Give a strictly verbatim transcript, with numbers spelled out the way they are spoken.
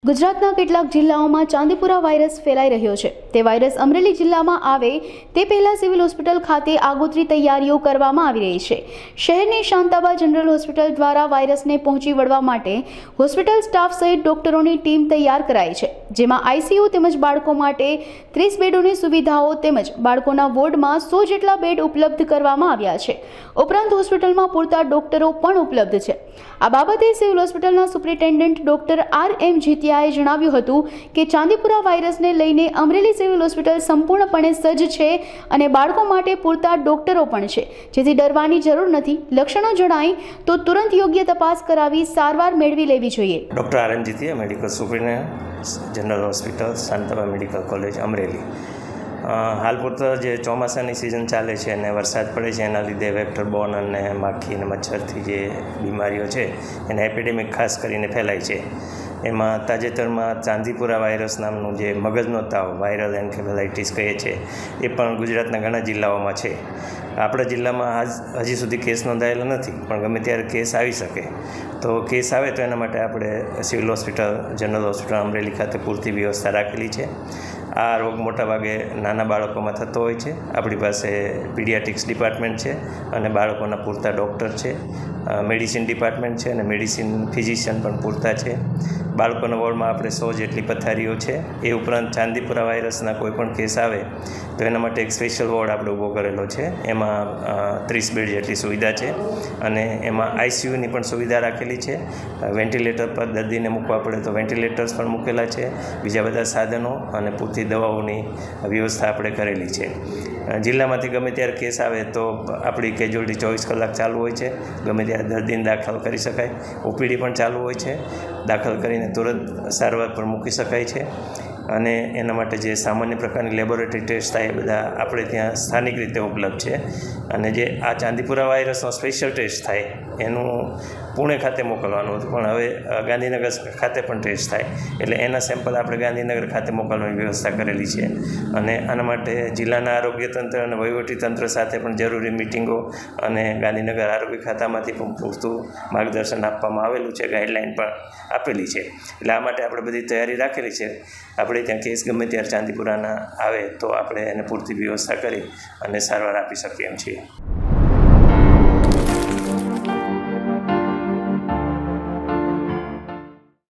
ગુજરાતના કેટલાક જિલ્લાઓમાં ચાંદીપુરા વાયરસ ફેલાઈ રહ્યો છે। તે વાયરસ અમરેલી જિલ્લામાં આવે તે પહેલા સિવિલ હોસ્પિટલ ખાતે આગોતરી તૈયારીઓ કરવામાં આવી રહી છે। શહેરની શાંતાબા જનરલ હોસ્પિટલ દ્વારા વાયરસને પહોંચી વળવા માટે હોસ્પિટલ સ્ટાફ સહિત ડોક્ટરોની ટીમ તૈયાર કરાઈ છે, જેમાં આઈસીયુ તેમજ બાળકો માટે ત્રીસ બેડોની સુવિધાઓ તેમજ બાળકોના વોર્ડમાં સો જેટલા બેડ ઉપલબ્ધ કરવામાં આવ્યા છે। ઉપરાંત હોસ્પિટલમાં પૂરતા ડોક્ટરો પણ ઉપલબ્ધ છે। આ બાબતે સિવિલ હોસ્પિટલના સુપ્રિન્ટેન્ડન્ટ ડોક્ટર આર એમ જીતિયાએ જણાવ્યું હતું કે ચાંદીપુરા વાયરસને લઈને અમરેલી સિવિલ હોસ્પિટલ સંપૂર્ણપણે સજ્જ છે અને બાળકો માટે પૂરતા ડોક્ટરો પણ છે, જેથી ડરવાની જરૂર નથી। લક્ષણો જણાય તો તુરંત યોગ્ય તપાસ કરાવી સારવાર મેળવી લેવી જોઈએ। Doctor R M Jitiya, medical superintendent general hospital, Shantaba medical college, Amreli. હાલ પૂરતા જે ચોમાસાની સિઝન ચાલે છે અને વરસાદ પડે છે, એના લીધે વેક્ટર બોર્ન અને માખી અને મચ્છરથી જે બીમારીઓ છે એને એપિડેમિક ખાસ કરીને ફેલાય છે। એમાં તાજેતરમાં ચાંદીપુરા વાયરસ નામનું જે મગજનો તાવ, વાયરલ એન્કેફેલાઇટિસ કહીએ છીએ, એ પણ ગુજરાતના ઘણા જિલ્લાઓમાં છે। આપણા જિલ્લામાં આજ હજી સુધી કેસ નોંધાયેલો નથી, પણ ગમે ત્યારે કેસ આવી શકે। તો કેસ આવે તો એના માટે આપણે civil hospital, general hospital Amreli ખાતે પૂરતી વ્યવસ્થા રાખેલી છે। આ રોગ મોટાભાગે નાના બાળકોમાં થતો હોય છે। આપણી પાસે પીડિયાટ્રિક્સ ડિપાર્ટમેન્ટ છે અને બાળકોના પૂરતા ડૉક્ટર છે, મેડિસિન ડિપાર્ટમેન્ટ છે અને મેડિસિન ફિઝિશિયન પણ પૂરતા છે। બાળકોના વોર્ડમાં આપણે સો જેટલી પથારીઓ છે। એ ઉપરાંત ચાંદીપુરા વાયરસના કોઈ પણ કેસ આવે તો એના માટે એક સ્પેશિયલ વોર્ડ આપણે ઊભો કરેલો છે। એમાં ત્રીસ બેડ જેટલી સુવિધા છે અને એમાં આઈસીયુની પણ સુવિધા રાખેલી છે। વેન્ટિલેટર પર દર્દીને મૂકવા પડે તો વેન્ટિલેટર્સ પણ મૂકેલા છે, બીજા બધા સાધનો અને પૂરતી દવાઓની વ્યવસ્થા આપણે કરેલી છે। જિલ્લામાંથી ગમે ત્યારે કેસ આવે તો આપણી કેજ્યુઅલ્ટી ચોવીસ કલાક ચાલુ હોય છે, ગમે ત્યારે દર્દીને દાખલ કરી શકાય। ઓપીડી પણ ચાલુ હોય છે, દાખલ કરીને તુરંત સારવાર પર મૂકી શકાય છે અને એના માટે જે સામાન્ય પ્રકારની લેબોરેટરી ટેસ્ટ થાય એ બધા આપણે ત્યાં સ્થાનિક રીતે ઉપલબ્ધ છે। અને જે આ ચાંદીપુરા વાયરસનો સ્પેશિયલ ટેસ્ટ થાય એનું પુણે ખાતે મોકલવાનું હતું, પણ હવે ગાંધીનગર ખાતે પણ ટેસ્ટ થાય, એટલે એના સેમ્પલ આપણે ગાંધીનગર ખાતે મોકલવાની વ્યવસ્થા કરેલી છે। અને આના માટે જિલ્લાના આરોગ્ય તંત્ર અને વહીવટી તંત્ર સાથે પણ જરૂરી મિટિંગો અને ગાંધીનગર આરોગ્ય ખાતામાંથી પણ પૂરતું માર્ગદર્શન આપવામાં આવેલું છે, ગાઈડલાઇન પણ આપેલી છે। એટલે આ માટે આપણે બધી તૈયારી રાખેલી છે। આપણે ત્યાં કેસ ગમે ત્યારે ચાંદીપુરાના આવે તો આપણે એને પૂરતી વ્યવસ્થા કરી અને સારવાર આપી શકીએ એમ છીએ।